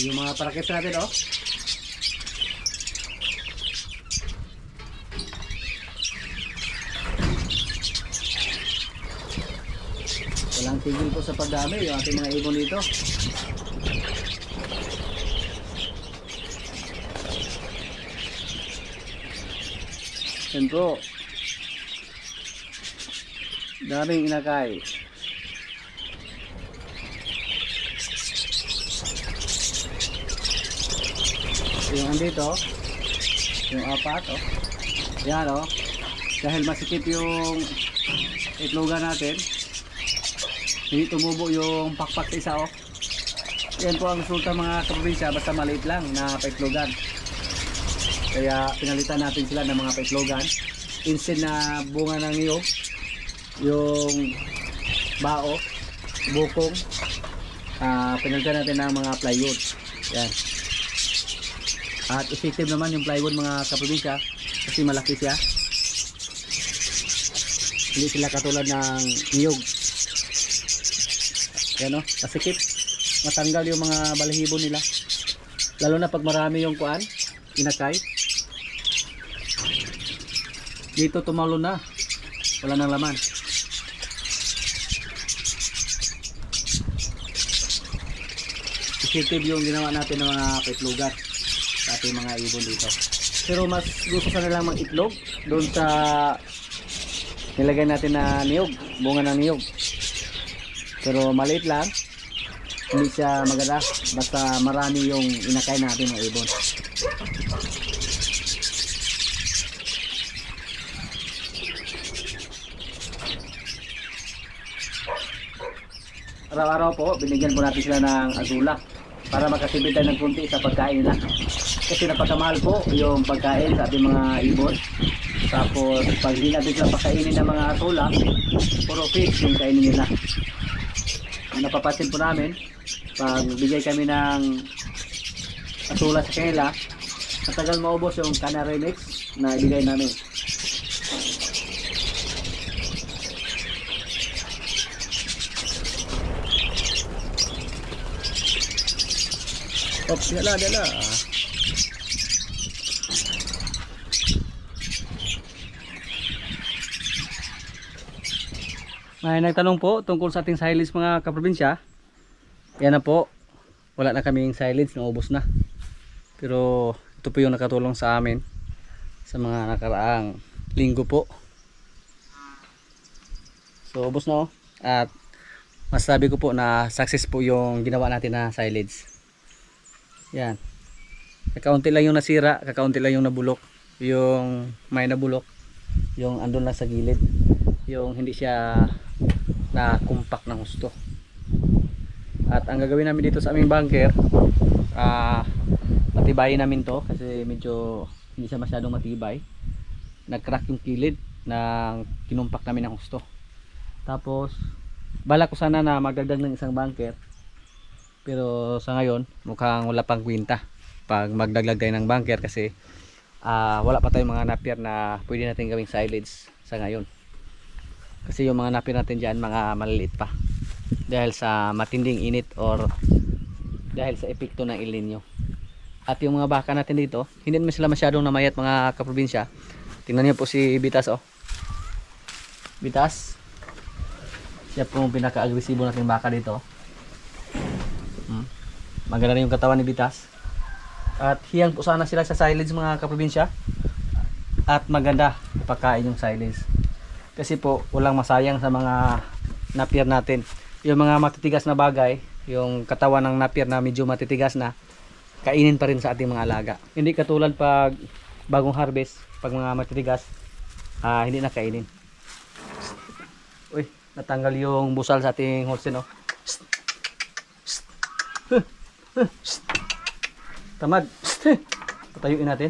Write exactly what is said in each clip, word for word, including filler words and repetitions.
Yung mga parakit natin, oh. Walang tigil po sa pagdami yung ating mga ibon dito. Yan po. Daming inakay. Yung andito, yung apat, oh. Yan, oh. Dahil masikip yung itlogan natin, hindi tumubo yung pakpak sa isa, oh. Yan po ang resulta mga kaprobinsya, basta maliit lang na paitlogan. Kaya pinalitan natin sila ng mga paitlogan. Instead na bunga ng niyog, yung bao, bukong, uh, pinalitan natin ng mga plywood. Yan. At effective naman yung plywood mga kaprobinsya kasi malaki siya. Hindi sila katulad ng niyog. Yan, o, masikip. Matanggal yung mga balahibo nila. Lalo na pag marami yung kuan, inakay. Dito tumalo na. Wala nang laman. Effective yung ginawa natin ng mga petlugat sa ating mga ibon dito. Pero mas gusto sa nilang mag-itlog doon sa nilagay natin na niyog, bunga ng niyog. Pero maliit lang, hindi siya maganda basta marami yung inakay natin mga ibon. Araw-araw po binigyan po natin sila ng agulak para makatipid tayo ng kunti sa pagkain nila. Kasi napakamahal po yung pagkain sa ating mga ibon. Tapos pag hindi natin sila pakainin ng mga tulak, puro fish yung kainin nila. Napapansin po namin pag bigay kami ng atula sa kanila, matagal maubos yung canary mix na ibigay namin. Ops, dala, dala. May nagtanong po tungkol sa ating silage mga kaprobinsya. Yan na po. Wala na kaming silage, naubos na. Pero ito po yung nakatulong sa amin sa mga nakaraang linggo po. So ubos na, oh. At masasabi ko po na success po yung ginawa natin na silage. Yan. Kakaunti lang yung nasira, kakaunti lang yung nabulok. Yung may nabulok, yung andun lang sa gilid. Yung hindi siya na compact ng husto. At ang gagawin namin dito sa aming bunker, uh, patibayin namin to kasi medyo hindi siya masyadong matibay. Nag-crack yung kilid na kinumpak namin ng husto. Tapos balak ko sana na magdagdag ng isang bunker, pero sa ngayon mukhang wala pang kwenta pag magdagdag tayo ng bunker kasi uh, wala pa tayong mga napier na pwede natin gawing silage sa ngayon. Kasi yung mga napier natin dyan mga maliliit pa dahil sa matinding init or dahil sa epekto ng El Nino. At yung mga baka natin dito hindi naman sila masyadong namayat mga kaprobinsya. Tingnan niyo po si Bitas, oh. Bitas, siya po yung pinaka-agresibo nating baka dito. hmm. Maganda rin yung katawan ni Bitas. At hiyang po sana sila sa silage mga kaprobinsya. At maganda ipakain yung silage kasi po walang masayang sa mga napier natin. Yung mga matitigas na bagay, yung katawan ng napier na medyo matitigas na, kainin pa rin sa ating mga alaga. Hindi katulad pag bagong harvest, pag mga matitigas, uh, hindi na kainin. Uy, natanggal yung busal sa ating Holstein, oh. Tamad. Patayuin natin.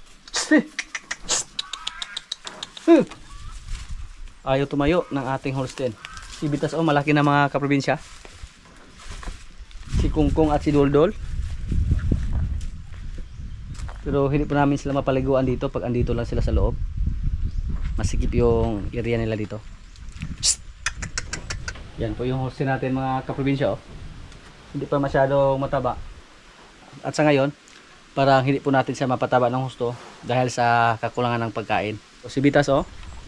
Ayaw tumayo ng ating Holstein. Si Bitas, oh, malaki na mga kaprobinsya. Si Kungkong at si Doldol. Pero hindi po namin sila mapaliguan dito pag andito lang sila sa loob. Masikip yung area nila dito. Yan po yung Holstein natin mga kaprobinsya, oh. Hindi pa masyadong mataba. at sa ngayon, parang hindi po natin siya mapataba ng husto dahil sa kakulangan ng pagkain. So, si Bitas oh,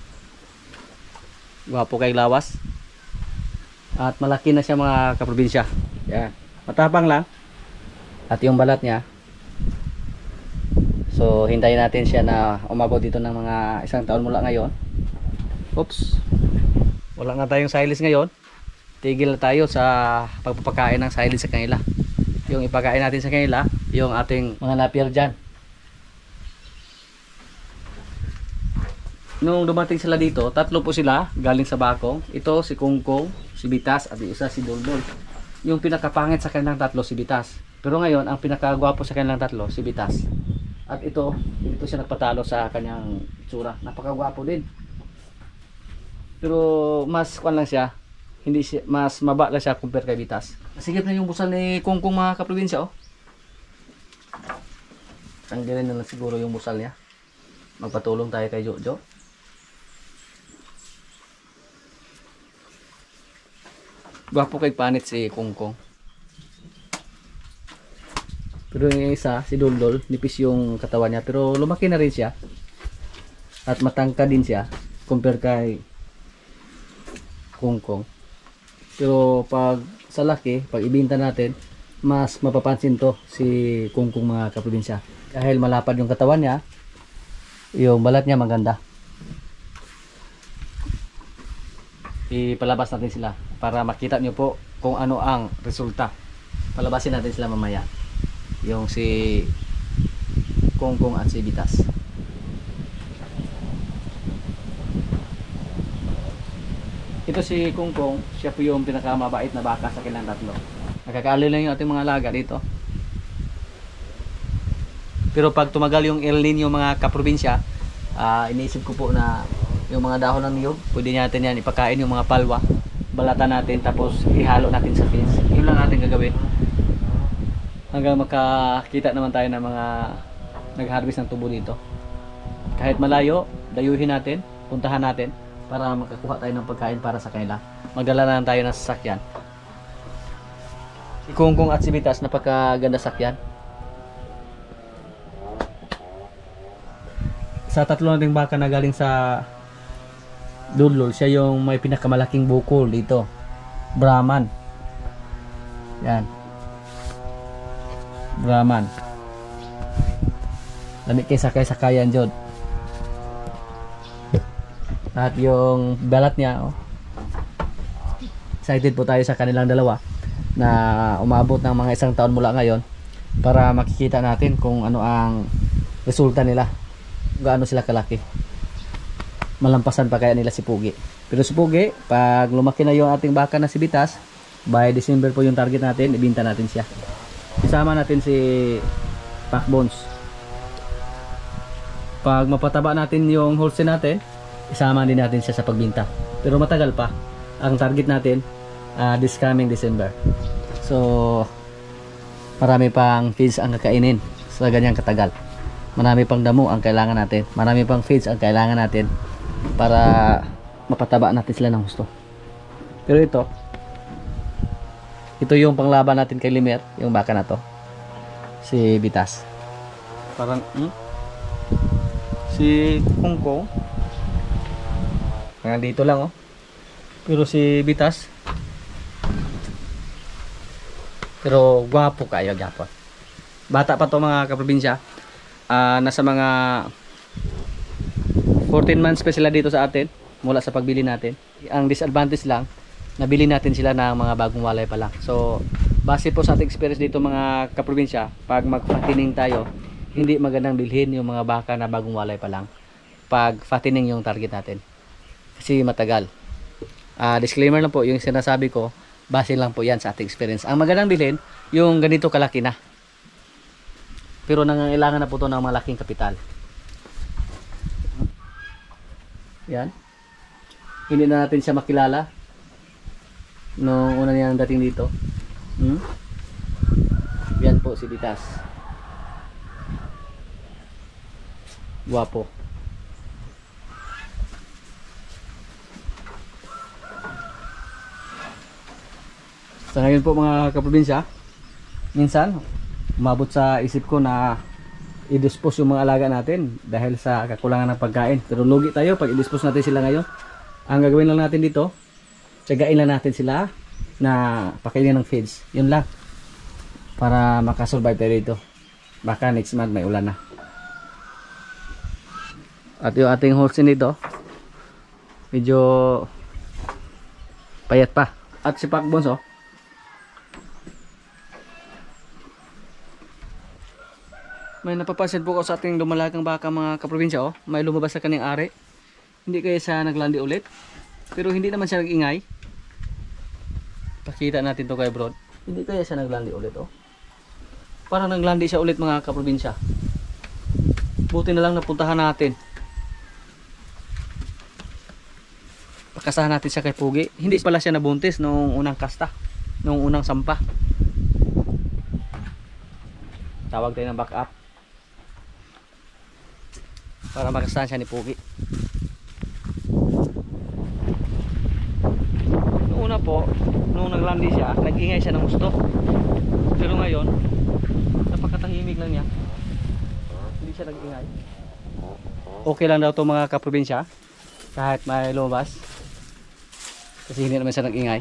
gwapo kay lawas. At malaki na siya mga kaprobinsya. Yan. Matapang lang. At yung balat niya. So hintayin natin siya na umabot dito ng mga isang taon mula ngayon. Oops. Wala nga tayong silage ngayon. Tigil na tayo sa pagpapakain ng silage sa kanila. Yung ipakain natin sa kanila, yung ating mga napier dyan. Nung dumating sila dito, tatlo po sila galing sa Bakong. Ito si Kungkong, si Bitas, at isa si Doldol. Yung pinakapangit sa kanilang tatlo si Bitas. Pero ngayon, ang pinakagwapo sa kanilang tatlo si Bitas. At ito, dito siya nagpatalo sa kanyang itsura. Napakagwapo din. Pero mas kwan lang siya, hindi siya, mas maba lang siya compare kay Bitas. Masigit na yung busal ni Kungkong mga kaprobinsya oh. Tanggalin na lang siguro yung busal niya. Magpatulong tayo kay Jojo. Gwapo kay panit si Kungkong. Pero yung isa, si Doldol, nipis yung katawan niya. Pero lumaki na rin siya. At matangka din siya compare kay Kungkong. Pero pag sa laki, pag ibinta natin, mas mapapansin to si Kungkong mga kaprobinsya. Dahil malapad yung katawan niya, yung balat niya maganda. Ipalabas natin sila para makita nyo po kung ano ang resulta. Palabasin natin sila mamaya. Yung si Kungkong at si Bitas. Ito si Kungkong, siya po yung pinakamabait na baka sa kanilang tatlo. Nakakaali lang yung ating mga alaga dito. Pero pag tumagal yung El Nino mga kaprobinsya, uh, iniisip ko po na yung mga dahon ng niyog, pwede natin yan ipakain yung mga palwa. Balatan natin tapos ihalo natin sa feeds. Yun lang natin gagawin. Hanggang makakita naman tayo ng mga nag-harvest ng tubo dito. Kahit malayo, dayuhin natin, puntahan natin para makakuha tayo ng pagkain para sa kanila. Magdala na lang tayo ng sasakyan. Si Kungkong at si Bitas, napakaganda sakyan. Sa tatlo nating baka na galing sa Doldol, siya yung may pinakamalaking bukol dito. Brahman. Yan. Brahman. Lamig kay sakay-sakayan dyan. At yung balat niya, oh. Excited po tayo sa kanilang dalawa na umabot ng mga isang taon mula ngayon para makikita natin kung ano ang resulta nila, gaano sila kalaki. Malampasan pa kaya nila si Pugi. Pero si Pugi, pag lumaki na yung ating baka na si Bitas, by December po yung target natin, ibinta natin siya. Isama natin si Backbones. Pag mapataba natin yung wholesale natin, isama din natin siya sa pagbinta. Pero matagal pa. Ang target natin uh, this coming December. So marami pang feeds ang kakainin sa ganyang katagal. Marami pang damo ang kailangan natin. Marami pang feeds ang kailangan natin para mapataba natin sila ng gusto. Pero ito, ito yung panglaban natin kay Limer, yung baka na to, si Bitas. Parang hmm? si Kungkong nandito lang oh. Pero si Bitas, pero gwapo kayo, gwapo. Bata pa to mga kaprobinsya. Uh, nasa mga fourteen months pa sila dito sa atin mula sa pagbili natin. Ang disadvantage lang, nabili natin sila ng mga bagong walay pa lang. So base po sa ating experience dito mga kaprobinsya, pag mag-fattening tayo, hindi magandang bilhin yung mga baka na bagong walay pa lang pag fattening yung target natin. Kasi matagal. Uh, disclaimer lang po, yung sinasabi ko, base lang po yan sa ating experience. Ang magandang bilhin, yung ganito kalaki na. Pero nangangailangan na po ito ng malaking kapital. Yan. Hindi na natin siya makilala nung una niyang dating dito. Hmm? Yan po si Bitas. Guwapo. Sa ngayon po mga kaprobinsya, minsan umabot sa isip ko na i-dispose yung mga alaga natin dahil sa kakulangan ng pagkain. Pero lugi tayo pag i-dispose natin sila ngayon. Ang gagawin lang natin dito, tiyagain lang natin sila na pakainin ng feeds. Yun lang. Para makasurvive tayo dito. Baka next month may ulan na. At yung ating horse nito, medyo payat pa. At si Pakbons, oh. May napapansin po ko sa ating lumalagang baka mga kaprobinsya, oh. May lumabas sa kanyang ari. Hindi kaya siya naglandi ulit. Pero hindi naman siya nag-ingay. Pakita natin to kay Brod. Hindi kaya siya naglandi ulit, oh. Parang naglandi siya ulit mga kaprobinsya. Buti na lang napuntahan natin. Pakasahan natin siya kay Pugi. Hindi pala siya nabuntis nung unang kasta, nung unang sampa. Tawag tayo ng back up para makasahan siya ni Pugi. Noong una po, nung naglandi siya, nag-ingay siya ng gusto. Pero ngayon, napakatahimik lang niya. Hindi siya nag-ingay. Okay lang daw to mga kaprobinsya, kahit may lumabas. Kasi hindi naman siya nag-ingay.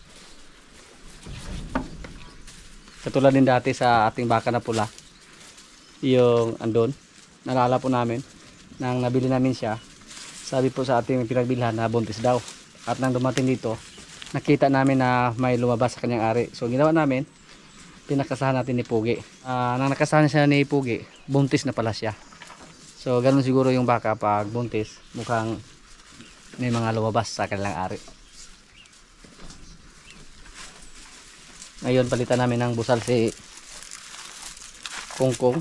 Katulad din dati sa ating baka na pula. Yung andon, nalala po namin. Nang nabili namin siya, sabi po sa ating pinagbilhan na buntis daw. At nang dumating dito, nakita namin na may lumabas sa kanyang ari. So ginawa namin, pinakasahan natin ni Pugi. Uh, nang nakasahan siya ni Pugi, buntis na pala siya. So ganun siguro yung baka pag buntis, mukhang may mga lumabas sa kanilang ari. Ngayon palitan namin ng busal si Kungkong.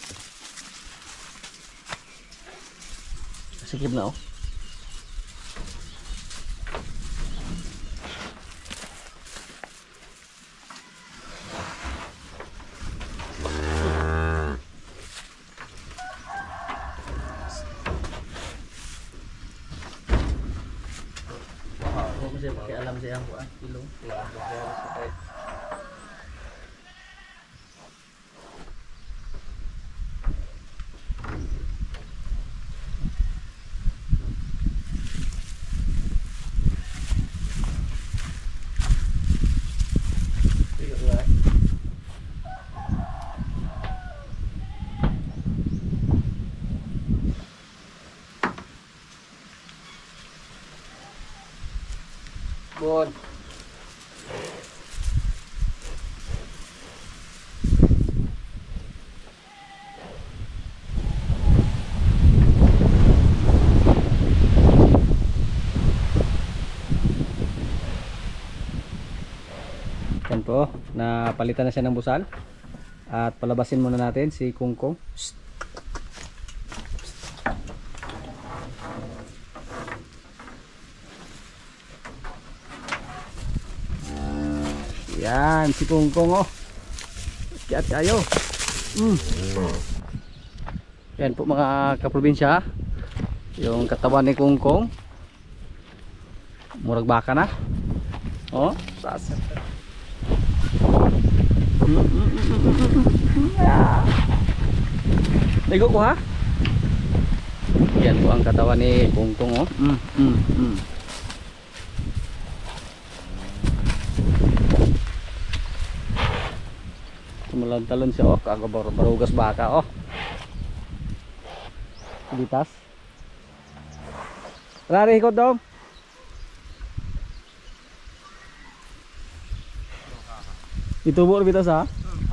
Sikip na, oh. Wow, kasi pakai alam siya ang buwan, ilong. Bon. Yan po, napalitan na siya ng busal. At palabasin muna natin si Kungkong. Shhh. Yan, si Kungkong, oh. Kiat kayo. Mm. Yan po mga kaprobinsya. Yung katawan ni Kungkong. Murag baka na. Oh, sas. Mm, mm, mm, mm, mm. Yeah. Ligo ko, ha. Yan po ang katawan ni Kungkong, oh. Mm, mm, mm. Tumalon-talon siya, oh. Kagabarugas baka, oh. Bitas. Lari ikot dong. Itubo bitas, ha.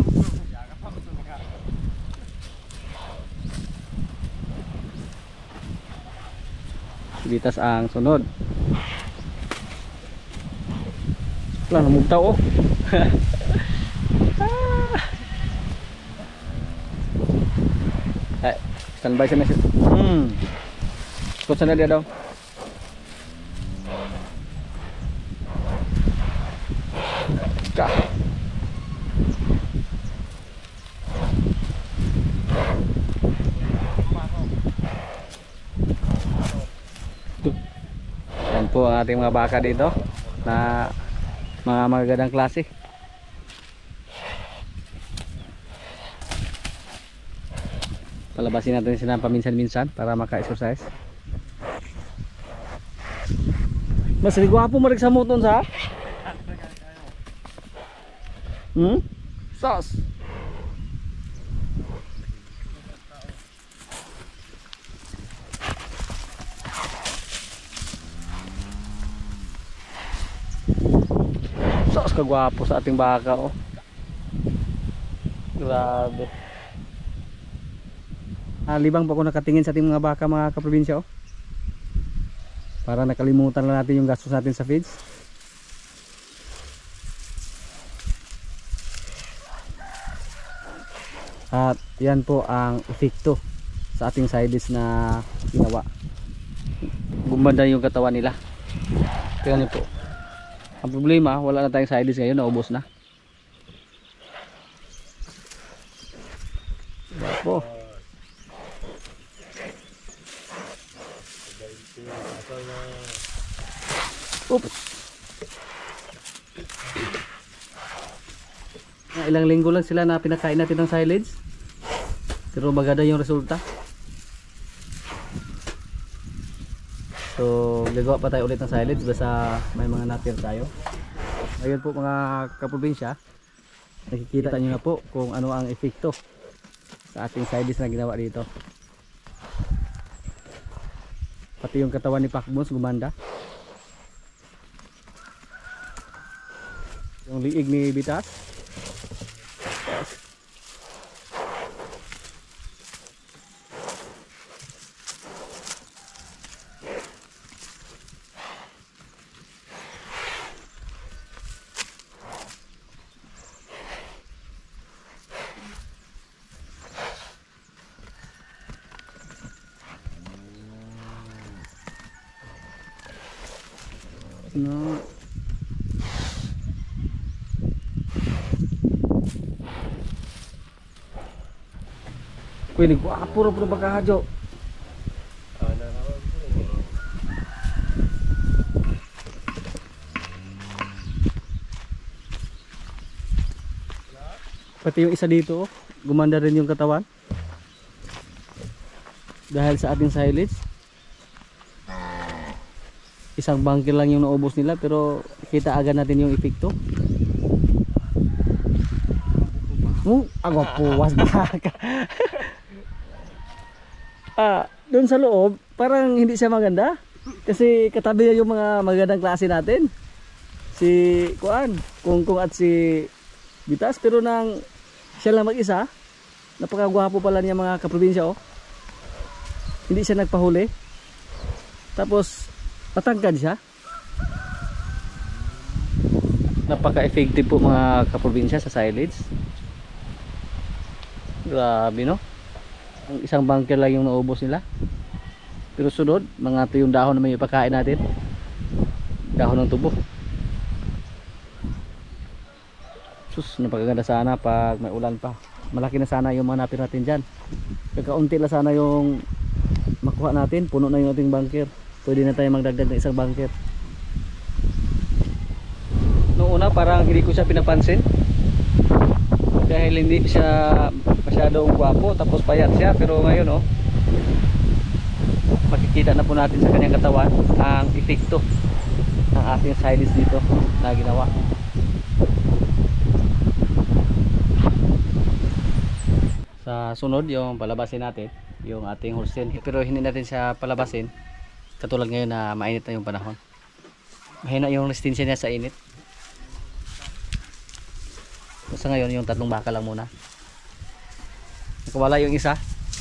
Bitas ang sunod. Wala namugtaw, oh. Ay, standby siya na siya. Hmm. Ikot sana dia daw. Kah. Yan po ang ating mga baka dito na mga magagandang klase. Palabasin natin sila paminsan-minsan para maka-exercise. Mas gwapo mo rin sa moton sa? Hmm? Sos. Sos kagwapo sa ating baka oh. Grabe. Ah, libang pa ako nakatingin sa ating mga baka mga kaprobinsya oh. Para nakalimutan lang natin yung gastos natin sa feeds. At yan po ang epekto sa ating sidelis na ginawa. Gumanda yung katawan nila. Tingnan niyo po. Ang problema, wala na tayong sidelis ngayon, naubos na. Yan po. Oops. Ah, ilang linggo lang sila na pinakain natin ng silage. Pero maganda yung resulta. So, gagawa pa tayo ulit ng silage basta may mga natira tayo. Ayun po mga kaprobinsya. Nakikita nyo na po kung ano ang epekto sa ating silage na ginawa dito. Pati yung katawan ni Pakbons gumanda. Yung liig ni Bitas. No. Kuy, nagwapo rin po na pagkakadyo. Pati yung isa dito, gumanda rin yung katawan. Dahil sa ating silage. Isang bangkir lang yung naubos nila pero kita agad natin yung epekto. Oh, agwa puwas baka. Ah, doon sa loob, parang hindi siya maganda. Kasi katabi niya yung mga magandang klase natin. Si Kuan, Kungkung at si Bitas, pero nang siya lang mag-isa, napakagwapo pala niya mga kaprobinsya oh. Hindi siya nagpahuli. Tapos patangkad siya. Napaka-effective po mga kaprobinsya sa silage. Grabe no. Ang isang bunker lang yung naubos nila. Pero sunod, mga ito yung dahon na may ipakain natin. Dahon ng tubo. Sus, napakaganda sana pag may ulan pa. Malaki na sana yung mga napir natin dyan. Kakaunti lang sana yung makuha natin. Puno na yung ating bunker. Pwede na tayo magdagdag ng isang bunker. Noong una parang hindi ko siya pinapansin. Dahil hindi siya masyadong gwapo. Tapos payat siya. Pero ngayon oh, makikita na po natin sa kanyang katawan ang epekto ng ating silage dito na ginawa. Sa sunod yung palabasin natin yung ating Holstein. Pero hindi natin siya palabasin katulad ngayon na mainit na yung panahon. Mahina yung resistensya niya sa init. Basta ngayon yung tatlong baka lang muna. Nakawala yung isa.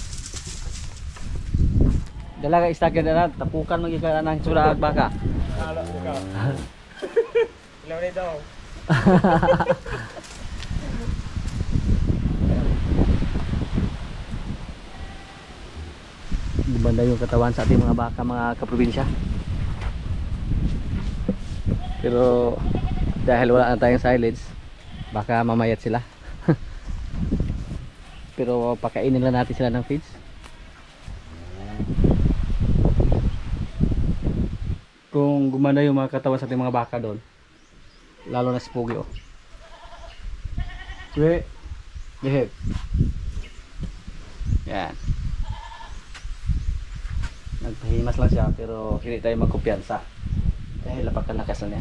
Dalaga istakyan na na. Tapukan magiging ng sura at baka. Halo juga. Ilaw na daw. Banda yung katawan sa ating mga baka mga kaprobinsya. Pero dahil wala na tayong silage, baka mamayat sila. Pero pakainin lang natin sila ng feeds. Kung gumanda yung mga katawan sa ating mga baka doon, lalo na si Pugi oh. Wait. Behave. Yan. Nagpahimas lang siya pero hindi tayo magkumpiyansa. Dahil napakalakas na niya.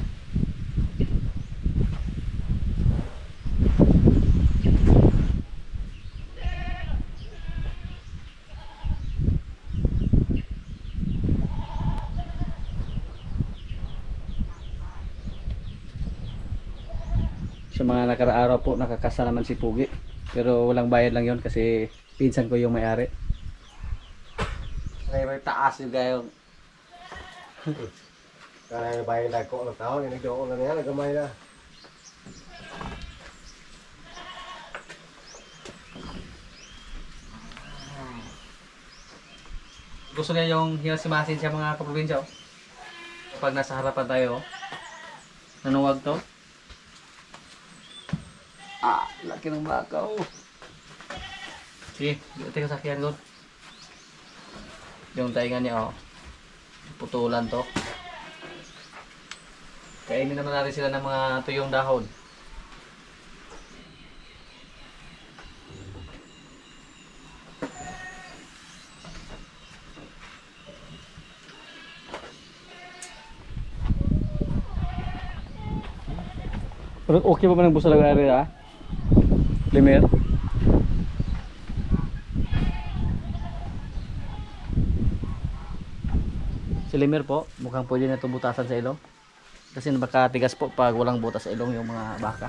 Sa mga nakaraaraw po nakakasa naman si Pugi. Pero walang bayad lang yon kasi pinsan ko yung may-ari. May may taas yung gayong. Kaya yung bayan na ko ng tao, yung nagdoon na niya, nagamay na. Gusto niya yung hinasimasin siya mga kaprobinsya. Oh. Kapag nasa harapan tayo, oh. Nanuwag to. Ah, laki ng baka. Oh. Sige, dito tayo sakyan doon. Yung tainga niya, oh. Putulan to. Kainin naman natin sila ng mga tuyong dahon. Pero okay pa ba ng busa lang area? Limer? Si Limer po, mukhang pwede na ito butasan sa ilong. Kasi baka tigas po pag walang butas sa ilong yung mga baka.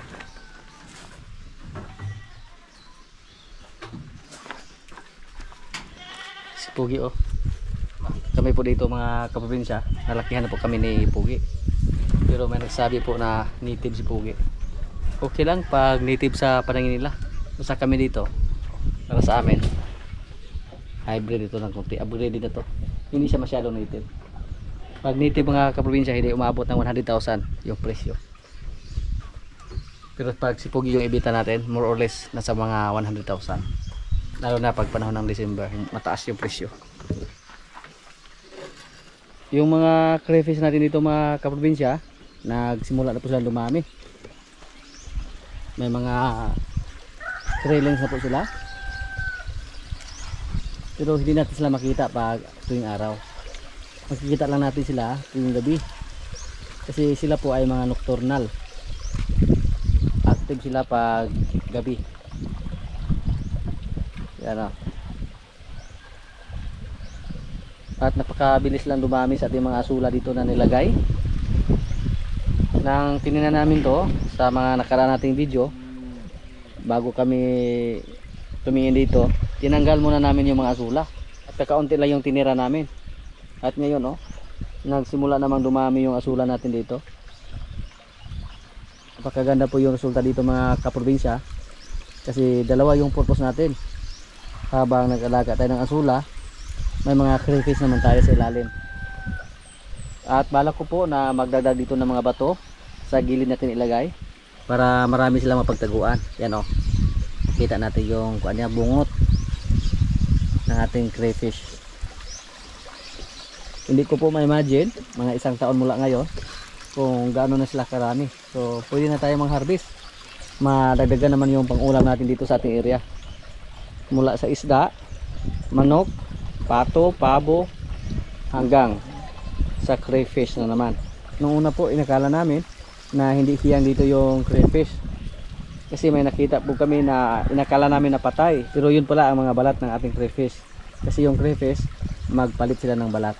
Si Pugi oh. Kami po dito mga kaprobinsya, nalakihan na po kami ni Pugi. Pero may nagsabi po na native si Pugi. Okay lang pag native sa paningin nila. Basta kami dito, para sa amin, hybrid ito ng kunti. Upgraded na to. Hindi siya masyadong native. Pag native mga kaprobinsya, hindi umabot ng one hundred thousand yung presyo. Pero pag si Pugi yung ibita natin, more or less nasa mga one hundred thousand. Lalo na pag panahon ng December, mataas yung presyo. Yung mga crayfish natin dito mga kaprobinsya, nagsimula na po sila dumami. May mga krillings na po sila. Pero hindi natin sila makita pag tuwing araw. Makikita lang natin sila tuwing gabi. Kasi sila po ay mga nocturnal. Active sila pag gabi. Yan o. At napakabilis lang dumami sa ating mga asula dito na nilagay. Nang tinignan namin to sa mga nakaraan nating video, bago kami tumingin dito, tinanggal muna namin yung mga asula. At kakaunti lang yung tinira namin. At ngayon oh, nagsimula namang dumami yung asula natin dito. Napakaganda po yung resulta dito mga kaprobinsya. Kasi dalawa yung purpose natin. Habang nag-alaga tayo ng asula, may mga crayfish naman tayo sa ilalim. At balak ko po na magdagdag dito ng mga bato sa gilid natin ilagay para marami silang mapagtaguan. Yan o, kita natin yung kuan niya, bungot ng ating crayfish. Hindi ko po ma-imagine mga isang taon mula ngayon kung gaano na sila karami. So pwede na tayo mang-harvest. Madagdagan naman yung pang-ulam natin dito sa ating area. Mula sa isda, manok, pato, pabo, hanggang sa crayfish na naman. Nung una po inakala namin na hindi hiyang dito yung crayfish, kasi may nakita po kami na inakala namin na patay, pero yun pala ang mga balat ng ating crayfish. Kasi yung crayfish magpalit sila ng balat.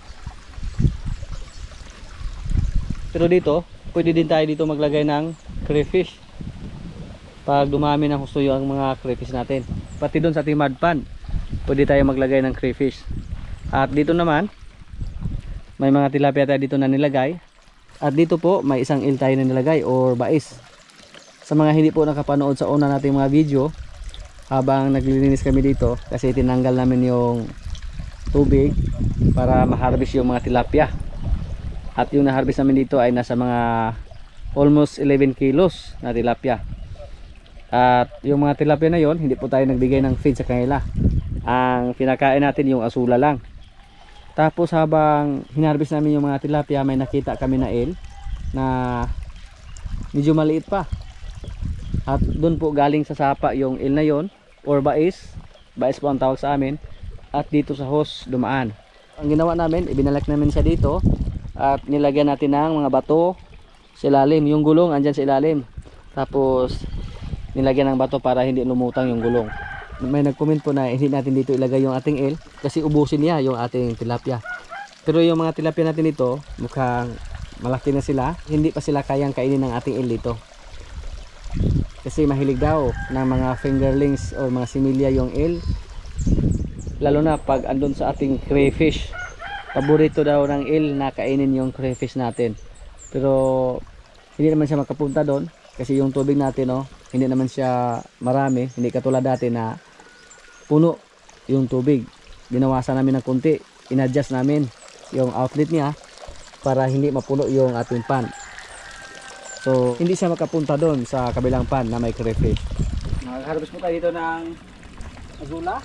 Pero dito pwede din tayo dito maglagay ng crayfish pag dumami ng husto yung mga crayfish natin. Pati doon sa ating mud pond pwede tayo maglagay ng crayfish. At dito naman may mga tilapia tayo dito na nilagay. At dito po may isang eel tayo na nilagay or bais. Sa mga hindi po nakapanood sa una nating mga video, habang naglilinis kami dito, kasi tinanggal namin yung tubig para ma-harvest yung mga tilapia. At yung na-harvest namin dito ay nasa mga almost eleven kilos na tilapia. At yung mga tilapia na yon, hindi po tayo nagbigay ng feed sa kanila. Ang pinakain natin yung asula lang. Tapos habang hinarvest namin yung mga tilapia, may nakita kami na eel na medyo maliit pa. At doon po galing sa sapa yung eel na yon or bais. Bais po ang tawag sa amin. At dito sa hose dumaan. Ang ginawa namin, ibinalak namin siya dito at nilagyan natin ng mga bato sa ilalim. Yung gulong andyan sa ilalim. Tapos nilagyan ng bato para hindi lumutang yung gulong. May nag-comment po na hindi natin dito ilagay yung ating eel kasi ubusin niya yung ating tilapia. Pero yung mga tilapia natin dito, mukhang malaki na sila. Hindi pa sila kayang kainin ng ating eel dito. Kasi mahilig daw ng mga fingerlings o mga similya yung eel. Lalo na pag andun sa ating crayfish. Paborito daw ng eel na kainin yung crayfish natin. Pero hindi naman siya makapunta doon kasi yung tubig natin, oh, hindi naman siya marami. Hindi katulad dati na puno yung tubig. Binawasan namin ng konti. In-adjust namin yung outlet niya para hindi mapuno yung ating pan. So hindi siya makapunta doon sa kabilang pan na may crayfish. Mag-harvest po tayo dito ng azula.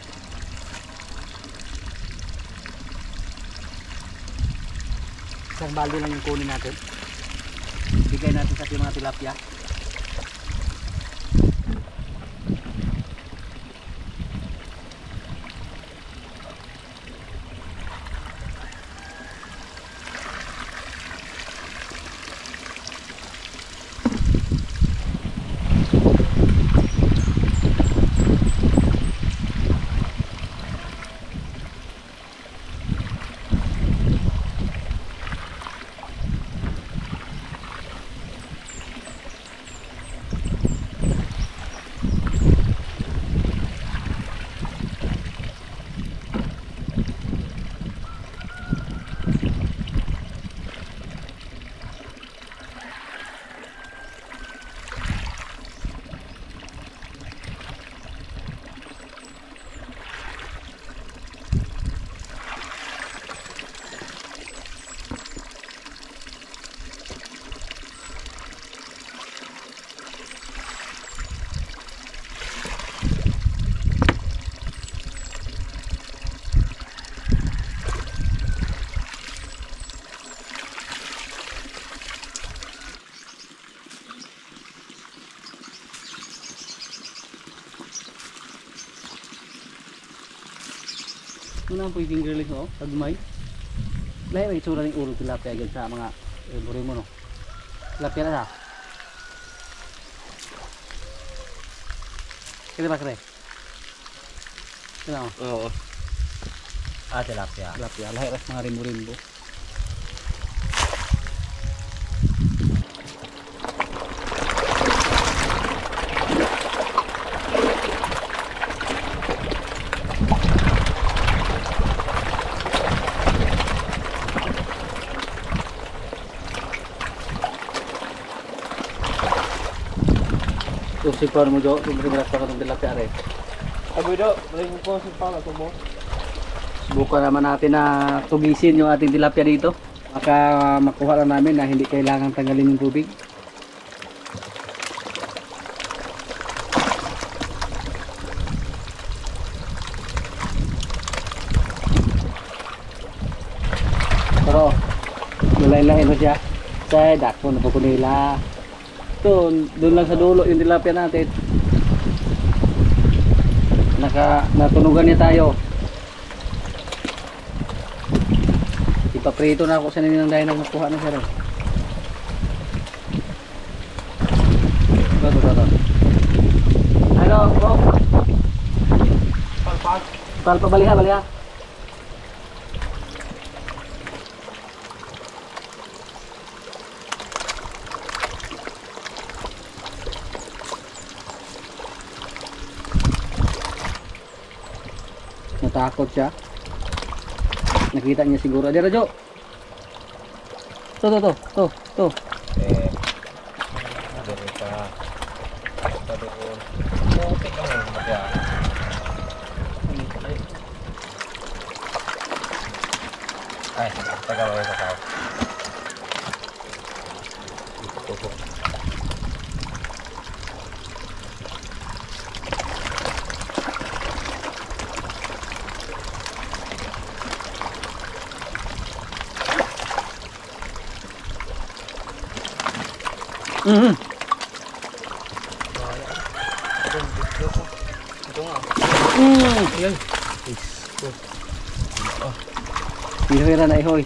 Isang balde lang yung kunin natin. Bigay natin sa ating mga tilapia. Muna po yung fingerlings, oh, tagmay. Lahi may itsura ng ulo tilapia dyan sa mga eh, buri mo, no? Tilapia na siya. Kaya ba kare? Kaya, oh. Oo. Ah, tilapia. Tilapia, lahi ras mga rimbo-rimbo. Tusip pa mo jo, tumberas pa itong tilapia rin. Aboy do, balik ko sa pala to mo. Subukan naman natin na tugisin yung ating tilapia dito. Maka makuha lang namin na hindi kailangan tanggalin yung tubig. Pero nulain-lain mo siya. Say, dako na po ko nila. Ito, doon lang sa dulo yung tilapia natin. Naka, natunugan niya tayo. Ipaprito na ako sa ninyo ng dahil na makuha na siya rin. Ito, ito, ito. Ano, bro? Palpag. Palpa, baliha, baliha. Natakot siya. Nakita niya siguro. Adi Rajo. To to to to to. Eh. Dari ka. Ka doon. Puti ka mo mga. Ay, tagal mo sa kao. Mhm. Mm. Yan. Hihira na ihoy.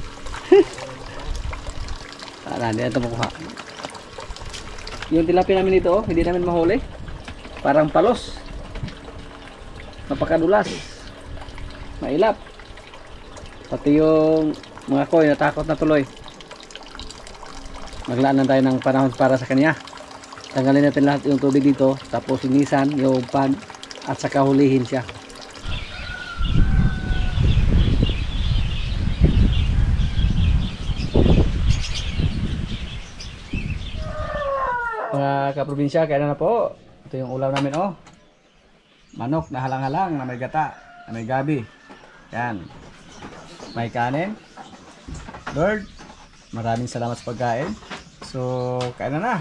Wala, hindi natin makuha. Yung tilapia namin dito, oh, hindi namin mahuli. Parang palos. Napakadulas. Mailap. Pati yung mga koy, natakot na tuloy. Maglaan tayo ng panahon para sa kanya. Tanggalin natin lahat yung tubig dito, tapos inisan yung pan at saka hulihin siya. Mga kaprobinsya, kaya na po. Ito yung ulam namin, oh. Manok na halang-halang, na may gata, na may gabi. Yan. May kanin. Lord, maraming salamat sa pagkain. So, kain na na.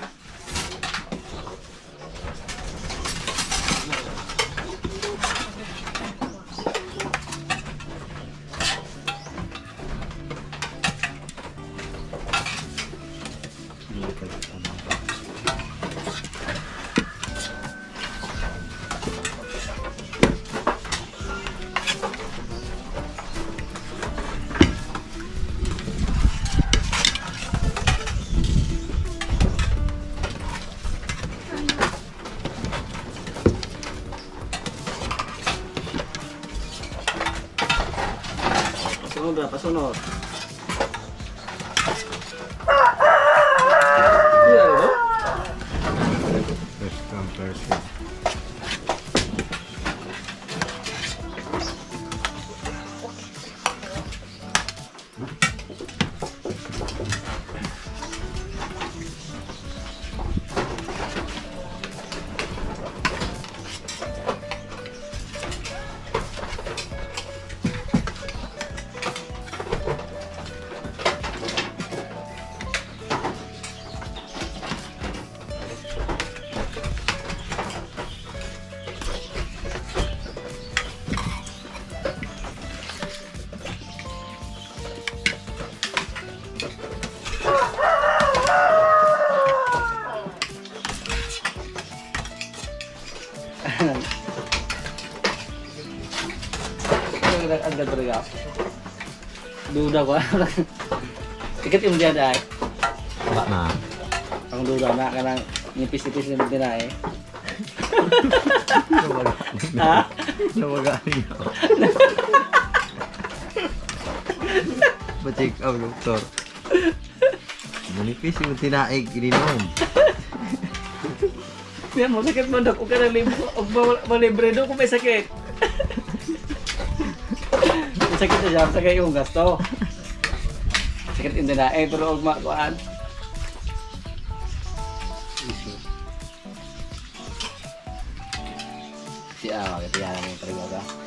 Pasunod na, pasunod. Iya, no? First come, first serve. Agad talaga ako. Duda ko. Ikat yung diyan ay. Wala na. Ang duda na ka nang nipis-nipis na din ay. Ha? Nawagaling ako. Pa-check up, doktor. Manipis yung tinaig, ininom. Yan mo, sakit mo dok. Huwag ka na malibre doon kung may sakit. Sakit na siya, sakit yung gasto. Sakit yung dinae, pero huwag makuhaan. Si Awa, kaya namin yung pariwaga.